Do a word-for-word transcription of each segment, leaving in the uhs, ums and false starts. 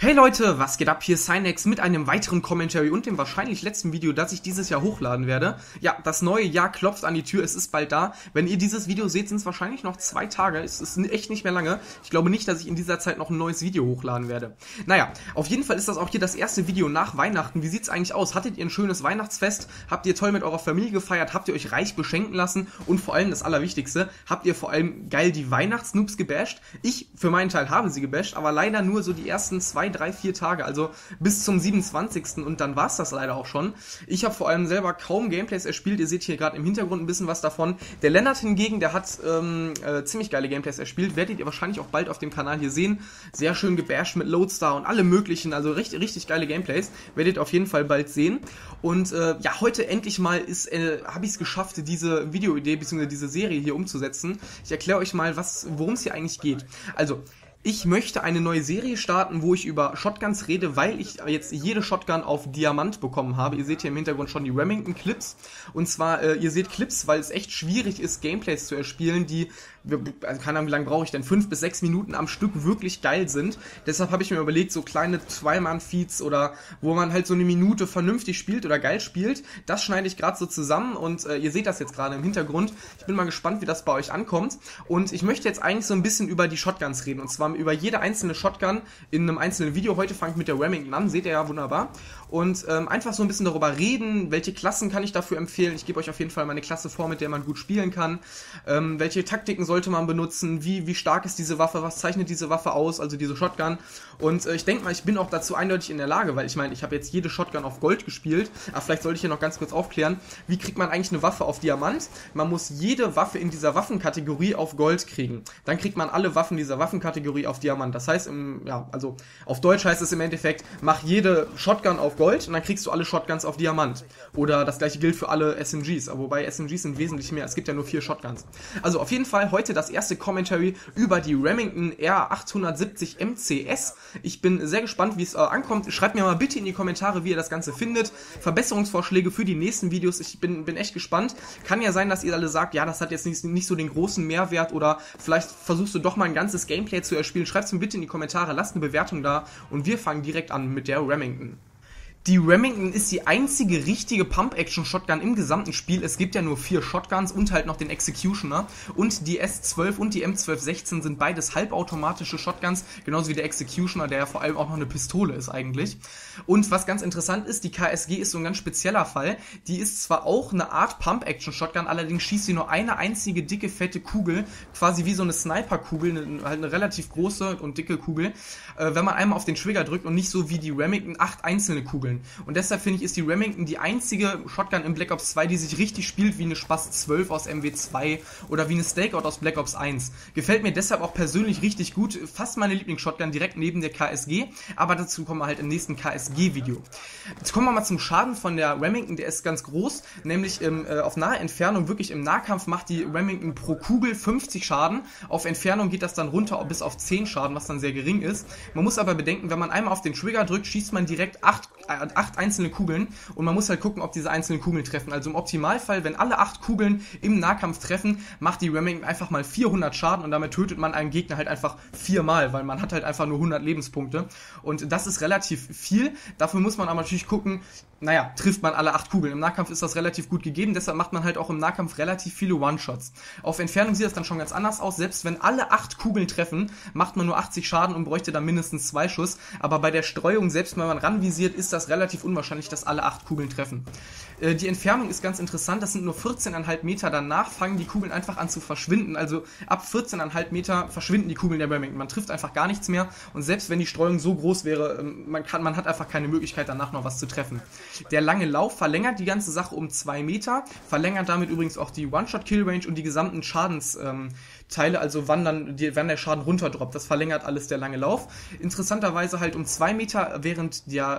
Hey Leute, was geht ab? Hier ist Cynex mit einem weiteren Commentary und dem wahrscheinlich letzten Video, das ich dieses Jahr hochladen werde. Ja, das neue Jahr klopft an die Tür, es ist bald da. Wenn ihr dieses Video seht, sind es wahrscheinlich noch zwei Tage. Es ist echt nicht mehr lange. Ich glaube nicht, dass ich in dieser Zeit noch ein neues Video hochladen werde. Naja, auf jeden Fall ist das auch hier das erste Video nach Weihnachten. Wie sieht's eigentlich aus? Hattet ihr ein schönes Weihnachtsfest? Habt ihr toll mit eurer Familie gefeiert? Habt ihr euch reich beschenken lassen? Und vor allem das Allerwichtigste, habt ihr vor allem geil die Weihnachtsnoobs gebasht? Ich für meinen Teil habe sie gebasht, aber leider nur so die ersten zwei, drei, vier Tage, also bis zum siebenundzwanzigsten und dann war es das leider auch schon. Ich habe vor allem selber kaum Gameplays erspielt, ihr seht hier gerade im Hintergrund ein bisschen was davon. Der Lennart hingegen, der hat ähm, äh, ziemlich geile Gameplays erspielt, werdet ihr wahrscheinlich auch bald auf dem Kanal hier sehen. Sehr schön gebasht mit Loadstar und alle möglichen, also richtig, richtig geile Gameplays, werdet ihr auf jeden Fall bald sehen. Und äh, ja, heute endlich mal ist, äh, habe ich es geschafft, diese Videoidee bzw. diese Serie hier umzusetzen. Ich erkläre euch mal, was, worum es hier eigentlich geht. Also, ich möchte eine neue Serie starten, wo ich über Shotguns rede, weil ich jetzt jede Shotgun auf Diamant bekommen habe. Ihr seht hier im Hintergrund schon die Remington-Clips. Und zwar, äh, ihr seht Clips, weil es echt schwierig ist, Gameplays zu erspielen, die, also keine Ahnung, wie lange brauche ich denn, fünf bis sechs Minuten am Stück wirklich geil sind. Deshalb habe ich mir überlegt, so kleine Zwei-Mann-Feeds oder wo man halt so eine Minute vernünftig spielt oder geil spielt, das schneide ich gerade so zusammen und äh, ihr seht das jetzt gerade im Hintergrund. Ich bin mal gespannt, wie das bei euch ankommt. Und ich möchte jetzt eigentlich so ein bisschen über die Shotguns reden, und zwar über jede einzelne Shotgun in einem einzelnen Video. Heute fange ich mit der Remington an, seht ihr ja wunderbar. Und ähm, einfach so ein bisschen darüber reden, welche Klassen kann ich dafür empfehlen. Ich gebe euch auf jeden Fall meine Klasse vor, mit der man gut spielen kann. Ähm, welche Taktiken sollte man benutzen, wie, wie stark ist diese Waffe, was zeichnet diese Waffe aus, also diese Shotgun. Und äh, ich denke mal, ich bin auch dazu eindeutig in der Lage, weil ich meine, ich habe jetzt jede Shotgun auf Gold gespielt. Aber vielleicht sollte ich hier noch ganz kurz aufklären, wie kriegt man eigentlich eine Waffe auf Diamant? Man muss jede Waffe in dieser Waffenkategorie auf Gold kriegen. Dann kriegt man alle Waffen dieser Waffenkategorie auf Diamant. Das heißt, im, ja, also auf Deutsch heißt es im Endeffekt, mach jede Shotgun auf Gold und dann kriegst du alle Shotguns auf Diamant. Oder das gleiche gilt für alle S M Gs, wobei S M Gs sind wesentlich mehr, es gibt ja nur vier Shotguns. Also auf jeden Fall heute das erste Commentary über die Remington R achthundertsiebzig M C S. Ich bin sehr gespannt, wie es äh, ankommt. Schreibt mir mal bitte in die Kommentare, wie ihr das Ganze findet. Verbesserungsvorschläge für die nächsten Videos, ich bin, bin echt gespannt. Kann ja sein, dass ihr alle sagt, ja, das hat jetzt nicht, nicht so den großen Mehrwert oder vielleicht versuchst du doch mal ein ganzes Gameplay zu erspielen. Schreibt es mir bitte in die Kommentare, lasst eine Bewertung da und wir fangen direkt an mit der Remington. Die Remington ist die einzige richtige Pump-Action-Shotgun im gesamten Spiel. Es gibt ja nur vier Shotguns und halt noch den Executioner. Und die S zwölf und die M zwölf sechzehn sind beides halbautomatische Shotguns, genauso wie der Executioner, der ja vor allem auch noch eine Pistole ist eigentlich. Und was ganz interessant ist, die K S G ist so ein ganz spezieller Fall. Die ist zwar auch eine Art Pump-Action-Shotgun, allerdings schießt sie nur eine einzige dicke, fette Kugel, quasi wie so eine Sniper-Kugel, eine, halt eine relativ große und dicke Kugel, äh, wenn man einmal auf den Trigger drückt und nicht so wie die Remington acht einzelne Kugeln. Und deshalb finde ich, ist die Remington die einzige Shotgun im Black Ops zwei, die sich richtig spielt wie eine Spaß zwölf aus M W zwei oder wie eine Stakeout aus Black Ops eins. Gefällt mir deshalb auch persönlich richtig gut. Fast meine Lieblingsshotgun direkt neben der K S G, aber dazu kommen wir halt im nächsten K S G-Video. Jetzt kommen wir mal zum Schaden von der Remington, der ist ganz groß, nämlich ähm, äh, auf nahe Entfernung, wirklich im Nahkampf macht die Remington pro Kugel fünfzig Schaden. Auf Entfernung geht das dann runter bis auf zehn Schaden, was dann sehr gering ist. Man muss aber bedenken, wenn man einmal auf den Trigger drückt, schießt man direkt acht äh, acht einzelne Kugeln und man muss halt gucken, ob diese einzelnen Kugeln treffen. Also im Optimalfall, wenn alle acht Kugeln im Nahkampf treffen, macht die Remington einfach mal vierhundert Schaden und damit tötet man einen Gegner halt einfach viermal, weil man hat halt einfach nur hundert Lebenspunkte und das ist relativ viel. Dafür muss man aber natürlich gucken, naja, trifft man alle acht Kugeln. Im Nahkampf ist das relativ gut gegeben, deshalb macht man halt auch im Nahkampf relativ viele One-Shots. Auf Entfernung sieht das dann schon ganz anders aus. Selbst wenn alle acht Kugeln treffen, macht man nur achtzig Schaden und bräuchte dann mindestens zwei Schuss. Aber bei der Streuung, selbst wenn man ranvisiert, ist das relativ unwahrscheinlich, dass alle acht Kugeln treffen. Äh, die Entfernung ist ganz interessant, das sind nur vierzehn Komma fünf Meter. Danach fangen die Kugeln einfach an zu verschwinden. Also ab vierzehn Komma fünf Meter verschwinden die Kugeln der Remington. Man trifft einfach gar nichts mehr und selbst wenn die Streuung so groß wäre, man, kann, man hat einfach keine Möglichkeit, danach noch was zu treffen. Der lange Lauf verlängert die ganze Sache um zwei Meter, verlängert damit übrigens auch die One-Shot-Kill-Range und die gesamten Schadensteile, ähm, also wann, dann die, wann der Schaden runterdroppt. Das verlängert alles der lange Lauf. Interessanterweise halt um zwei Meter, während der äh, Schall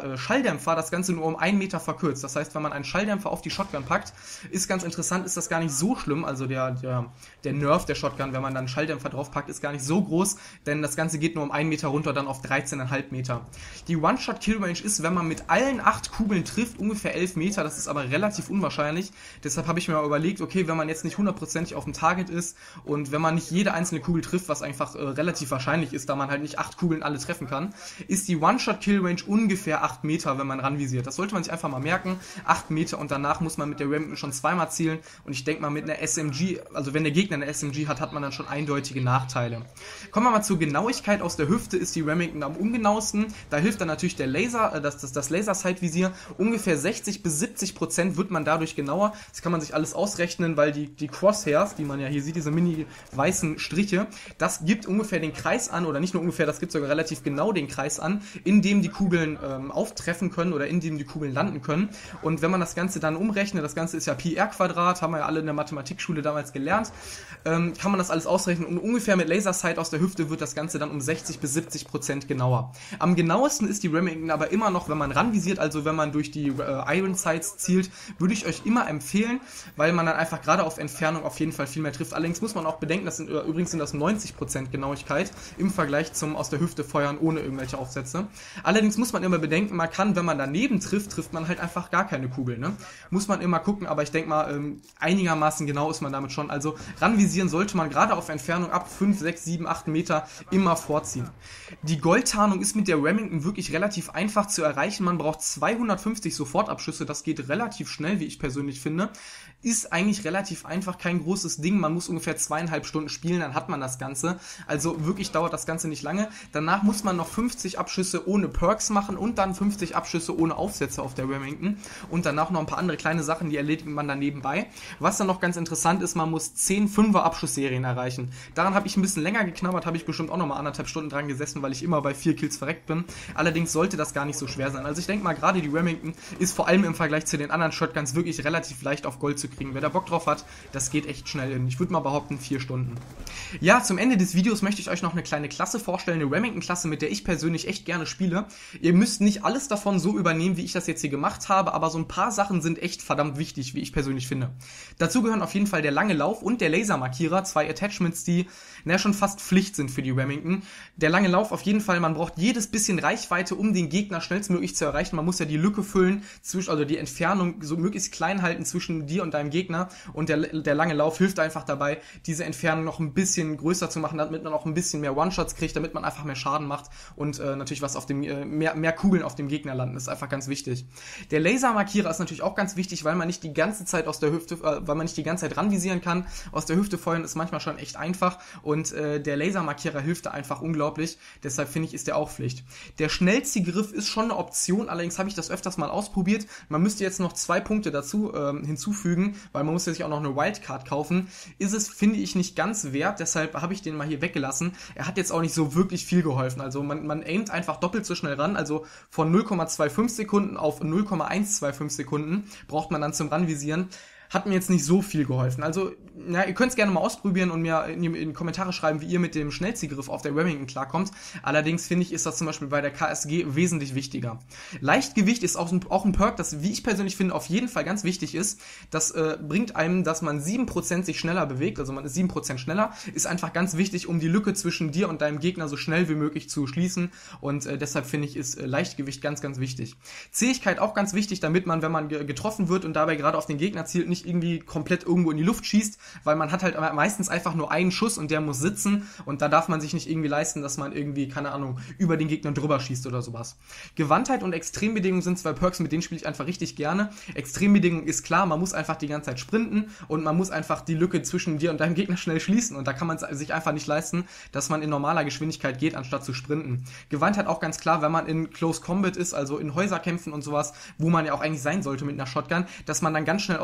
Schalldämpfer das Ganze nur um einen Meter verkürzt. Das heißt, wenn man einen Schalldämpfer auf die Shotgun packt, ist ganz interessant, ist das gar nicht so schlimm. Also der, der, der Nerv der Shotgun, wenn man dann einen Schalldämpfer draufpackt, ist gar nicht so groß, denn das Ganze geht nur um einen Meter runter, dann auf dreizehn Komma fünf Meter. Die One-Shot-Kill-Range ist, wenn man mit allen acht Kugeln trifft, ungefähr elf Meter. Das ist aber relativ unwahrscheinlich. Deshalb habe ich mir mal überlegt, okay, wenn man jetzt nicht hundertprozentig auf dem Target ist und wenn man nicht jede einzelne Kugel trifft, was einfach äh, relativ wahrscheinlich ist, da man halt nicht acht Kugeln alle treffen kann, ist die One-Shot-Kill-Range ungefähr acht Meter, wenn man ranvisiert. Das sollte man sich einfach mal merken. acht Meter und danach muss man mit der Remington schon zweimal zielen und ich denke mal mit einer S M G, also wenn der Gegner eine S M G hat, hat man dann schon eindeutige Nachteile. Kommen wir mal zur Genauigkeit. Aus der Hüfte ist die Remington am ungenauesten. Da hilft dann natürlich der Laser, äh, das, das, das Laser-Sight-Visier. Ungefähr sechzig bis siebzig Prozent wird man dadurch genauer. Das kann man sich alles ausrechnen, weil die, die Crosshairs, die man ja hier sieht, diese mini weißen Striche, das gibt ungefähr den Kreis an, oder nicht nur ungefähr, das gibt sogar relativ genau den Kreis an, in dem die Kugeln ähm, auftreffen können oder in dem die Kugeln landen können. Und wenn man das Ganze dann umrechnet, das Ganze ist ja Pi r Quadrat, haben wir ja alle in der Mathematikschule damals gelernt, ähm, kann man das alles ausrechnen und ungefähr mit Lasersight aus der Hüfte wird das Ganze dann um sechzig bis siebzig Prozent genauer. Am genauesten ist die Remington aber immer noch, wenn man ranvisiert, also wenn man durch die äh, Iron Sights zielt, würde ich euch immer empfehlen, weil man dann einfach gerade auf Entfernung auf jeden Fall viel mehr trifft. Allerdings muss man auch bedenken, das sind, übrigens sind das neunzig Prozent Genauigkeit im Vergleich zum aus der Hüfte feuern ohne irgendwelche Aufsätze. Allerdings muss man immer bedenken, man kann, wenn man daneben trifft, trifft man halt einfach gar keine Kugel. Ne? Muss man immer gucken, aber ich denke mal, ähm, einigermaßen genau ist man damit schon. Also ranvisieren sollte man gerade auf Entfernung ab fünf, sechs, sieben, acht Meter immer vorziehen. Die Goldtarnung ist mit der Remington wirklich relativ einfach zu erreichen. Man braucht zweihundertfünfzig Sofortabschüsse, das geht relativ schnell, wie ich persönlich finde. Ist eigentlich relativ einfach, kein großes Ding. Man muss ungefähr zweieinhalb Stunden spielen, dann hat man das Ganze. Also wirklich dauert das Ganze nicht lange. Danach muss man noch fünfzig Abschüsse ohne Perks machen und dann fünfzig Abschüsse ohne Aufsätze auf der Remington. Und danach noch ein paar andere kleine Sachen, die erledigt man dann nebenbei. Was dann noch ganz interessant ist, man muss zehn Fünfer-Abschussserien erreichen. Daran habe ich ein bisschen länger geknabbert, habe ich bestimmt auch noch mal anderthalb Stunden dran gesessen, weil ich immer bei vier Kills verreckt bin. Allerdings sollte das gar nicht so schwer sein. Also ich denke mal, gerade die Remington ist vor allem im Vergleich zu den anderen Shotguns wirklich relativ leicht auf Gold zu kriegen. Wer da Bock drauf hat, das geht echt schnell in. Ich würde mal behaupten, vier Stunden. Ja, zum Ende des Videos möchte ich euch noch eine kleine Klasse vorstellen, eine Remington-Klasse, mit der ich persönlich echt gerne spiele. Ihr müsst nicht alles davon so übernehmen, wie ich das jetzt hier gemacht habe, aber so ein paar Sachen sind echt verdammt wichtig, wie ich persönlich finde. Dazu gehören auf jeden Fall der lange Lauf und der Lasermarkierer, zwei Attachments, die na, schon fast Pflicht sind für die Remington. Der lange Lauf auf jeden Fall, man braucht jedes bisschen Reichweite, um den Gegner schnellstmöglich zu erreichen. Man muss ja die Lücke füllen, zwischen, also die Entfernung so möglichst klein halten zwischen dir und deinem Gegner, und der, der lange Lauf hilft einfach dabei, diese Entfernung noch ein bisschen größer zu machen, damit man auch ein bisschen mehr One-Shots kriegt, damit man einfach mehr Schaden macht und äh, natürlich was auf dem, äh, mehr, mehr Kugeln auf dem Gegner landen, ist einfach ganz wichtig. Der Lasermarkierer ist natürlich auch ganz wichtig, weil man nicht die ganze Zeit aus der Hüfte, äh, weil man nicht die ganze Zeit ranvisieren kann. Aus der Hüfte feuern ist manchmal schon echt einfach und äh, der Lasermarkierer hilft da einfach unglaublich, deshalb finde ich, ist der auch Pflicht. Der Schnellziehgriff ist schon eine Option, allerdings habe ich das öfters mal ausprobiert. Man müsste jetzt noch zwei Punkte dazu ähm, hinzufügen, weil man muss ja sich auch noch eine Wildcard kaufen. Ist es, finde ich, nicht ganz wert, deshalb habe ich den mal hier weggelassen. Er hat jetzt auch nicht so wirklich viel geholfen, also man, man aimt einfach doppelt so schnell ran, also von null Komma fünfundzwanzig Sekunden auf null Komma hundertfünfundzwanzig Sekunden braucht man dann zum Ranvisieren. Hat mir jetzt nicht so viel geholfen. Also, ja, ihr könnt es gerne mal ausprobieren und mir in, in die Kommentare schreiben, wie ihr mit dem Schnellziehgriff auf der Remington klarkommt. Allerdings finde ich, ist das zum Beispiel bei der K S G wesentlich wichtiger. Leichtgewicht ist auch ein, auch ein Perk, das, wie ich persönlich finde, auf jeden Fall ganz wichtig ist. Das äh, bringt einem, dass man sieben Prozent sich schneller bewegt, also man ist sieben Prozent schneller, ist einfach ganz wichtig, um die Lücke zwischen dir und deinem Gegner so schnell wie möglich zu schließen, und äh, deshalb finde ich, ist äh, Leichtgewicht ganz, ganz wichtig. Zähigkeit auch ganz wichtig, damit man, wenn man ge- getroffen wird und dabei gerade auf den Gegner zielt, nicht irgendwie komplett irgendwo in die Luft schießt, weil man hat halt meistens einfach nur einen Schuss und der muss sitzen, und da darf man sich nicht irgendwie leisten, dass man irgendwie, keine Ahnung, über den Gegner drüber schießt oder sowas. Gewandtheit und Extrembedingung sind zwei Perks, mit denen spiele ich einfach richtig gerne. Extrembedingung ist klar, man muss einfach die ganze Zeit sprinten und man muss einfach die Lücke zwischen dir und deinem Gegner schnell schließen, und da kann man es sich einfach nicht leisten, dass man in normaler Geschwindigkeit geht, anstatt zu sprinten. Gewandtheit auch ganz klar, wenn man in Close Combat ist, also in Häuserkämpfen und sowas, wo man ja auch eigentlich sein sollte mit einer Shotgun, dass man dann ganz schnell aus dem Sprint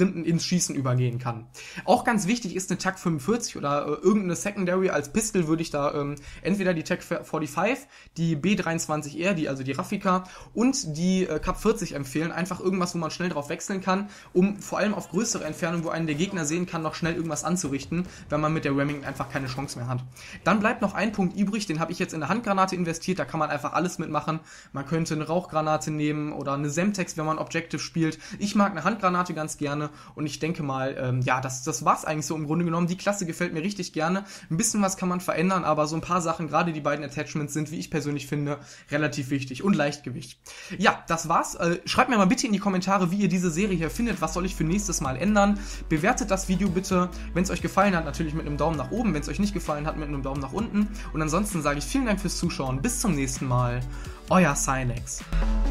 Sprinten ins Schießen übergehen kann. Auch ganz wichtig ist eine T A C fünfundvierzig oder äh, irgendeine Secondary. Als Pistol würde ich da ähm, entweder die T A C fünfundvierzig, die B dreiundzwanzig R, die, also die Raffica, und die äh, Kap vierzig empfehlen. Einfach irgendwas, wo man schnell drauf wechseln kann, um vor allem auf größere Entfernungen, wo einen der Gegner sehen kann, noch schnell irgendwas anzurichten, wenn man mit der Remington einfach keine Chance mehr hat. Dann bleibt noch ein Punkt übrig, den habe ich jetzt in eine Handgranate investiert, da kann man einfach alles mitmachen. Man könnte eine Rauchgranate nehmen oder eine Semtex, wenn man Objective spielt. Ich mag eine Handgranate ganz gerne und ich denke mal, ähm, ja, das, das war's eigentlich so im Grunde genommen. Die Klasse gefällt mir richtig gerne. Ein bisschen was kann man verändern, aber so ein paar Sachen, gerade die beiden Attachments sind, wie ich persönlich finde, relativ wichtig und Leichtgewicht. Ja, das war's. Äh, schreibt mir mal bitte in die Kommentare, wie ihr diese Serie hier findet. Was soll ich für nächstes Mal ändern? Bewertet das Video bitte, wenn es euch gefallen hat, natürlich mit einem Daumen nach oben, wenn es euch nicht gefallen hat, mit einem Daumen nach unten. Und ansonsten sage ich vielen Dank fürs Zuschauen. Bis zum nächsten Mal. Euer Cynex.